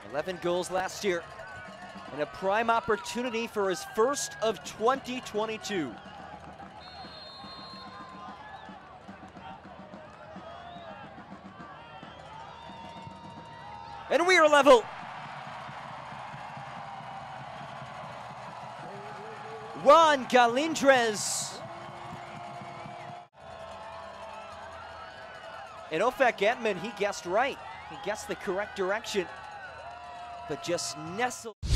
11 goals last year, and a prime opportunity for his first of 2022. And we are level. Juan Galindrez. And Ofek Edmond, he guessed right. He guessed the correct direction, but just nestled.